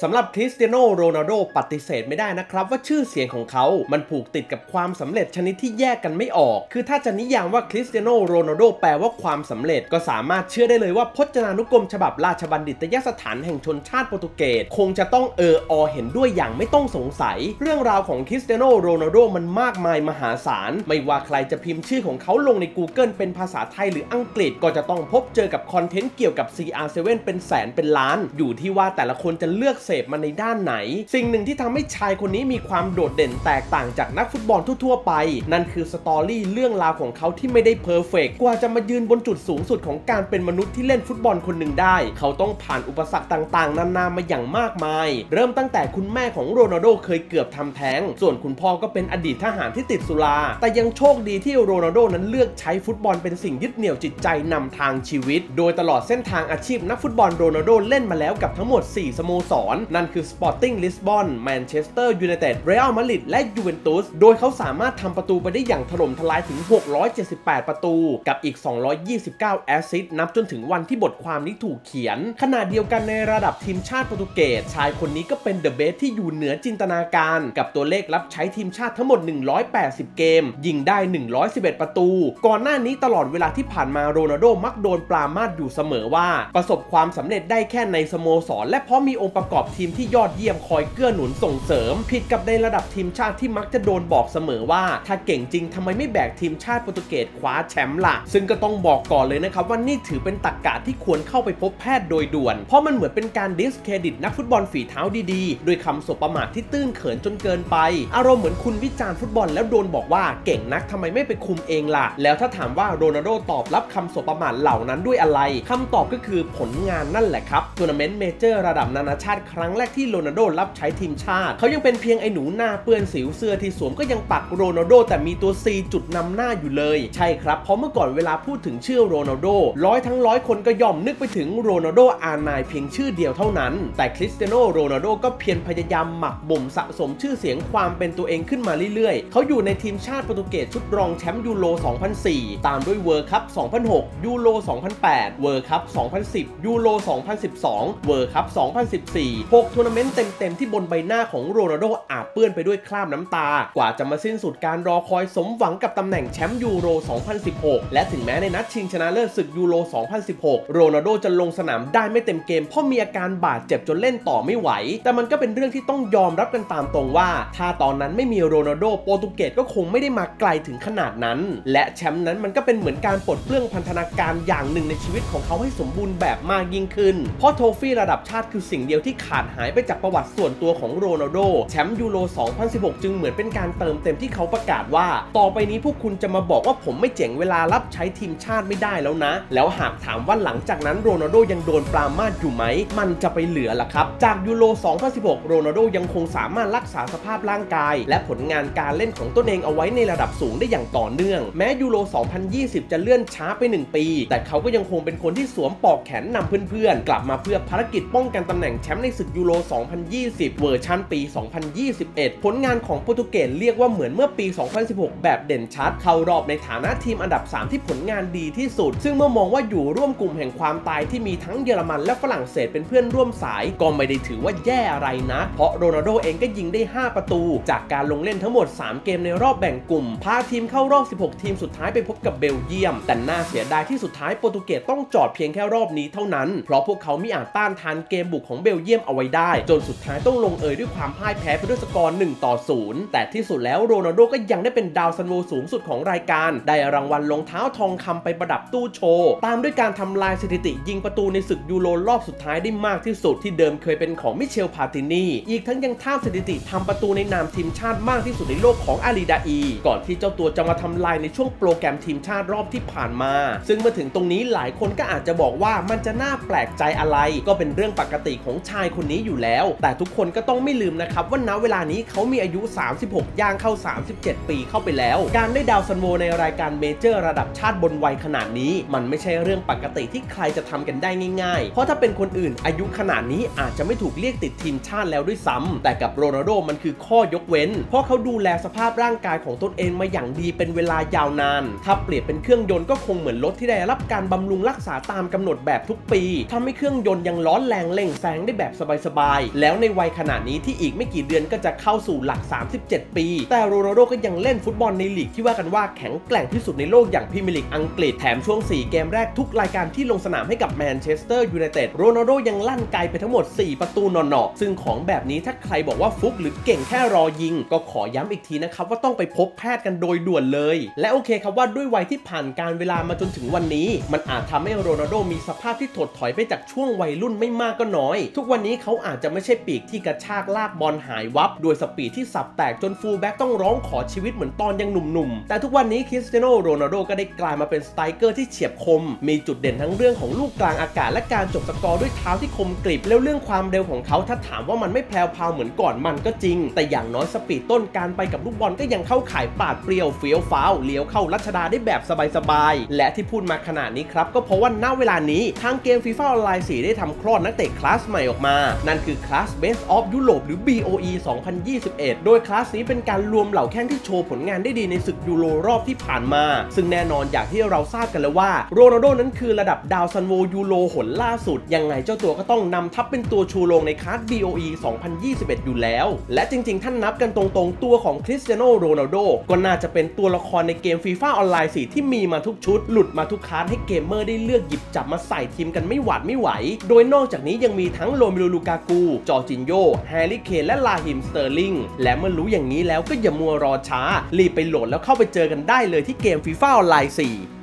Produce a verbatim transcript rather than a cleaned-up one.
สำหรับคริสเตียโนโรนัลโดปฏิเสธไม่ได้นะครับว่าชื่อเสียงของเขามันผูกติดกับความสำเร็จชนิดที่แยกกันไม่ออกคือถ้าจะนิยามว่าคริสเตียโนโรนัลโดแปลว่าความสำเร็จก็สามารถเชื่อได้เลยว่าพจนานุกรมฉบับราชบัณฑิตยสถานแห่งชนชาติโปรตุเกสคงจะต้องเอออเห็นด้วยอย่างไม่ต้องสงสัยเรื่องราวของคริสเตียโนโรนัลโดมันมากมายมหาศาลไม่ว่าใครจะพิมพ์ชื่อของเขาลงใน Google เป็นภาษาไทยหรืออังกฤษก็จะต้องพบเจอกับคอนเทนต์เกี่ยวกับ ซี อาร์ เซเว่น เป็นแสนเป็นล้านอยู่ที่ว่าแต่ละคนจะเลือกเสพมันในด้านไหนสิ่งหนึ่งที่ทำให้ชายคนนี้มีความโดดเด่นแตกต่างจากนักฟุตบอลทั่วๆไปนั่นคือสตอรี่เรื่องราวของเขาที่ไม่ได้เพอร์เฟกต์กว่าจะมายืนบนจุดสูงสุดของการเป็นมนุษย์ที่เล่นฟุตบอลคนหนึ่งได้เขาต้องผ่านอุปสรรคต่างๆนานามาอย่างมากมายเริ่มตั้งแต่คุณแม่ของโรนัลโดเคยเกือบทำแท้งส่วนคุณพ่อก็เป็นอดีตทหารที่ติดสุราแต่ยังโชคดีที่โรนัลโดนั้นเลือกใช้ฟุตบอลเป็นสิ่งยึดเหนี่ยวจิตใจนำทางชีวิตโดยตลอดเส้นทางอาชีพนักฟุตบอลโรนัลโดเล่นมาแล้วกับทั้งหมดสี่สโมสรนั่นคือ Sporting Lisbon Manchester United Real Madrid และ Juventus โดยเขาสามารถทำประตูไปได้อย่างถล่มทลายถึงหกร้อยเจ็ดสิบแปดประตูกับอีกสองร้อยยี่สิบเก้าแอสซิสต์นับจนถึงวันที่บทความนี้ถูกเขียนขณะเดียวกันในระดับทีมชาติโปรตุเกสชายคนนี้ก็เป็นเดอะเบสที่อยู่เหนือจินตนาการกับตัวเลขรับใช้ทีมชาติทั้งหมดหนึ่งร้อยแปดสิบเกมยิงได้หนึ่งร้อยสิบเอ็ดประตูก่อนหน้านี้ตลอดเวลาที่ผ่านมาโรนัลโดมักโดนปรามาสอยู่เสมอว่าประสบความสำเร็จได้แค่ในสโมสรและเพราะมีองค์ประกอบทีมที่ยอดเยี่ยมคอยเกื้อหนุนส่งเสริมผิดกับในระดับทีมชาติที่มักจะโดนบอกเสมอว่าถ้าเก่งจริงทำไมไม่แบกทีมชาติโปรตุเกสคว้าแชมป์ล่ะซึ่งก็ต้องบอกก่อนเลยนะครับว่านี่ถือเป็นตรรกะที่ควรเข้าไปพบแพทย์โดยด่วนเพราะมันเหมือนเป็นการดิสเครดิตนักฟุตบอลฝีเท้าดีๆโดยคำสบประมาทที่ตื้นเขินจนเกินไปอารมณ์เหมือนคุณวิจารณ์ฟุตบอลแล้วโดนบอกว่าเก่งนักทำไมไม่ไปคุมเองล่ะแล้วถ้าถามว่าโรนัลโดตอบรับคำสบประมาทเหล่านั้นด้วยอะไรคำตอบก็คือผลงานนั่นแหละครับทัวร์นาเมนต์เมเจอร์ระดับนานาชาติครั้งแรกที่โรนัลโดรับใช้ทีมชาติเขายังเป็นเพียงไอ้หนูหน้าเปื้อนสิวเสื้อที่สวมก็ยังปักโรนัลโดแต่มีตัว C จุดนำหน้าอยู่เลยใช่ครับเพราะเมื่อก่อนเวลาพูดถึงชื่อโรนัลโดร้อยทั้งร้อยคนก็ย่อมนึกไปถึงโรนัลโดอาร์ไนน์เพียงชื่อเดียวเท่านั้นแต่คริสเตียโนโรนัลโดก็เพียรพยายามหมักบ่มสะสมชื่อเสียงความเป็นตัวเองขึ้นมาเรื่อยๆเขาอยู่ในทีมชาติโปรตุเกสชุดรองแชมป์ยูโรสองพันสี่ตามด้วยเวิลด์คัพสองพันหกยูโรสองพันแปดเวิลด์คัพสองพันสิบยูโรสองพันสิบสองเวิลด์คัพสองพันสิบสี่ หกทัวร์นาเมนต์เต็มๆที่บนใบหน้าของโรนัลโดอาบเปื้อนไปด้วยคราบน้ำตากว่าจะมาสิ้นสุดการรอคอยสมหวังกับตำแหน่งแชมป์ยูโรสองพันสิบหกและถึงแม้ในนัดชิงชนะเลิศศึกยูโรสองพันสิบหกโรนัลโดจะลงสนามได้ไม่เต็มเกมเพราะมีอาการบาดเจ็บจนเล่นต่อไม่ไหวแต่มันก็เป็นเรื่องที่ต้องยอมรับกันตามตรงว่าถ้าตอนนั้นไม่มีโรนัลโดโปรตุเกสก็คงไม่ได้มาไกลถึงขนาดนั้นและแชมป์นั้นมันก็เป็นเหมือนการปลดเปลื้องพันธนาการอย่างหนึ่งในชีวิตของเขาให้สมบูรณ์แบบมากยิ่งขึ้นเพราะโทฟี่ระดับชาติคือสิ่งเดียวที่ขาดหายไปจากประวัติส่วนตัวของโรนัลโดแชมป์ยูโรสองพันสิบหกจึงเหมือนเป็นการเติมเต็มที่เขาประกาศว่าต่อไปนี้พวกคุณจะมาบอกว่าผมไม่เจ๋งเวลารับใช้ทีมชาติไม่ได้แล้วนะแล้วหากถามว่าหลังจากนั้นโรนัลโดยังโดนปรามาสอยู่ไหมมันจะไปเหลือล่ะครับจากยูโรสองพันสิบหกโรนัลโดยังคงสามารถรักษาสภาพร่างกายและผลงานการเล่นของตนเองเอาไว้ในระดับสูงได้อย่างต่อเนื่องแม้ยูโรสองพันยี่สิบจะเลื่อนช้าไปหนึ่งปีแต่เขาก็ยังคงเป็นคนที่สวมปลอกแขนนำเพื่อนๆกลับมาเพื่อภารกิจป้องกันตำแหน่งแชมป์ในศึกยูโรสองพันยี่สิบเวอร์ชันปีสองพันยี่สิบเอ็ดผลงานของโปรตุเกสเรียกว่าเหมือนเมื่อปีสองพันสิบหกแบบเด่นชัดเข้ารอบในฐานะทีมอันดับสามที่ผลงานดีที่สุดซึ่งเมื่อมองว่าอยู่ร่วมกลุ่มแห่งความตายที่มีทั้งเยอรมันและฝรั่งเศสเป็นเพื่อนร่วมสายก็ไม่ได้ถือว่าแย่อะไรนะเพราะโรนัลโดเองก็ยิงได้ห้าประตูจากการลงเล่นทั้งหมดสามเกมในรอบแบ่งกลุ่มพาทีมเข้ารอบสิบหกทีมสุดท้ายไปพบกับเบลเยียมแต่น่าเสียดายที่สุดท้ายโปรตุเกสต้องจอดเพียงแค่รอบนี้เท่านั้นเพราะพวกเขามิอาจต้านทานเกมบุกของเบลเยียมเอาไว้ได้จนสุดท้ายต้องลงเอยด้วยความพ่ายแพ้ไปด้วยสกอร์หนึ่งต่อศูนย์แต่ที่สุดแล้วโรนัลโดก็ยังได้เป็นดาวซันโวสูงสุดของรายการได้รางวัลรองเท้าทองคำไปประดับตู้โชว์ตามด้วยการทำลายสถิติยิงประตูในศึกยูโรรอบสุดท้ายได้มากที่สุดที่เดิมเคยเป็นของมิเชลพาตินีอีกทั้งยังท่าสถิติทำประตูในนามทีมชาติมากที่สุดในโลกของอาลีดาอีก่อนที่เจ้าตัวจะมาทำลายในช่วงโปรแกรมทีมชาติรอบที่ผ่านมาซึ่งเมื่อถึงตรงนี้หลายคนก็อาจจะบอกว่ามันจะน่าแปลกใจอะไรก็เป็นเรื่องปกติของชายคนนี้อยู่แล้วแต่ทุกคนก็ต้องไม่ลืมนะครับว่าณเวลานี้เขามีอายุสามสิบหกย่างเข้าสามสิบเจ็ดปีเข้าไปแล้วการได้ดาวซันโวในรายการเมเจอร์ระดับชาติบนวัยขนาดนี้มันไม่ใช่เรื่องปกติที่ใครจะทำกันได้ง่ายๆเพราะถ้าเป็นคนอื่นอายุขนาดนี้อาจจะไม่ถูกเรียกติดทีมชาติแล้วด้วยซ้ำแต่กับโรนัลโดมันคือข้อยกเว้นเพราะเขาดูแลสภาพร่างกายของตนเองมาอย่างดีเป็นเวลายาวนานถ้าเปรียบเป็นเครื่องยนต์ก็คงเหมือนรถที่ได้รับการบำรุงรักษาตามกำหนดแบบทุกปีทำให้เครื่องยนต์ยังร้อนแรงเร่งแซงได้แบบสบายๆแล้วในวัยขนาดนี้ที่อีกไม่กี่เดือนก็จะเข้าสู่หลักสามสิบเจ็ดปีแต่โรนัลโดก็ยังเล่นฟุตบอลในลีกที่ว่ากันว่าแข็งแกร่งที่สุดในโลกอย่างพรีเมียร์ลีกอังกฤษแถมช่วงสี่เกมแรกทุกรายการที่ลงสนามให้กับแมนเชสเตอร์ยูไนเต็ดโรนัลโดยังลั่นไกลไปทั้งหมดสี่ประตูหนอๆซึ่งของแบบนี้ถ้าใครบอกว่าฟุกหรือเก่งแค่รอยิงก็ขอย้ำอีกทีนะครับว่าต้องไปพบแพทย์กันโดยด่วนเลยและโอเคครับว่าด้วยวัยที่ผ่านการเวลามาจนถึงวันนี้มันอาจทำให้โรนัลโดมีสภาพที่ถดถอยไปจากช่วงวัยรุ่นไม่มากก็น้อยทุกวันนี้เขาอาจจะไม่ใช่ปีกที่กระชากลากบอลหายวับด้วยสปีดที่สับแตกจนฟูลแบ็กต้องร้องขอชีวิตเหมือนตอนยังหนุ่มๆแต่ทุกวันนี้คริสเตียโนโรนัลโดก็ได้กลายมาเป็นสไตรเกอร์ที่เฉียบคมมีจุดเด่นทั้งเรื่องของลูกกลางอากาศและการจบสกอร์ด้วยเท้าที่คมกริบแล้วเรื่องความเร็วของเขาถ้าถามว่ามันไม่แพรวพราวเหมือนก่อนมันก็จริงแต่อย่างน้อยสปีดต้นการไปกับลูกบอลก็ยังเข้าข่ายปาดเปรี้ยวเฟี้ยวฟ้าวเลี้ยวเข้ารัชดาได้แบบสบายๆและที่พูดมาขนาดนี้ครับก็เพราะว่าณเวลานี้ทางเกม FIFA ออนไลน์ สี่ได้ทำคลอดนักเตะคลาสใหม่ออกมานั่นคือคลาส Best of Europe หรือ บี โอ อี สองพันยี่สิบเอ็ดโดยคลาสนี้เป็นการรวมเหล่าแข้งที่โชว์ผลงานได้ดีในศึกยูโรรอบที่ผ่านมาซึ่งแน่นอนอย่างที่เราทราบกันแล้วว่าโรนัลโดนั้นคือระดับดาวซันโวยูโรหนล่าสุดยังไงเจ้าตัวก็ต้องนำทัพเป็นตัวชูโรงในคลาส บี โอ อี สองพันยี่สิบเอ็ดอยู่แล้วและจริงๆท่านนับกันตรงๆตัวของคริสเตียโนโรนัลโดก็น่าจะเป็นตัวละครในเกม FIFA ออนไลน์ สี่ที่มีมาทุกชุดหลุดมาทุกคลาสให้เกมเมอร์ได้เลือกหยิบจับมาใส่ทีมกันไม่หวาดไม่ไหวโดยนอกจากนี้ยังมีทั้งโรเมโล ลูกากูจอร์จินโญ่แฮร์รี่ เคนและลาฮิม สเตอร์ลิงและเมื่อรู้อย่างนี้แล้วก็อย่ามัวรอช้ารีบไปโหลดแล้วเข้าไปเจอกันได้เลยที่เกม FIFA ออนไลน์ สี่